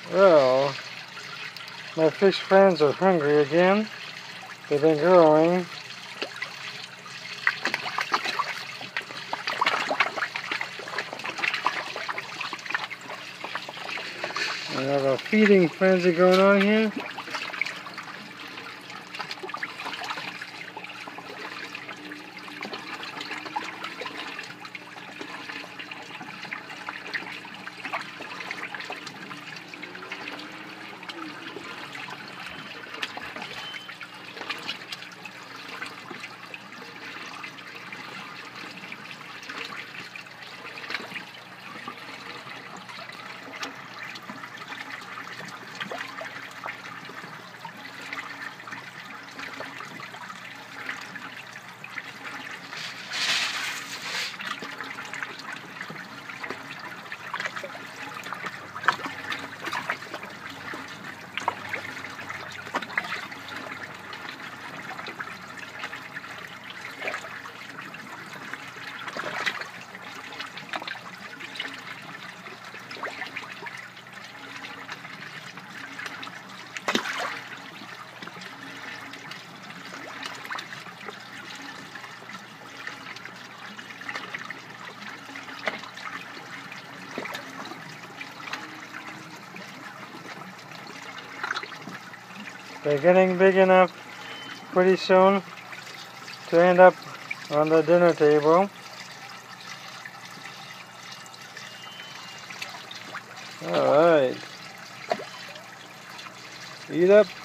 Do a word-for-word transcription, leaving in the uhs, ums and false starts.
Well, my fish friends are hungry again. They've been growing. We have a feeding frenzy going on here. They're getting big enough pretty soon to end up on the dinner table. Alright. Eat up.